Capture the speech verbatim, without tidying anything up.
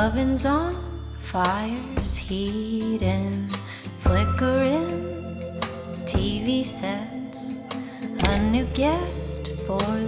Ovens on, fires heating, flickering T V sets. A new guest for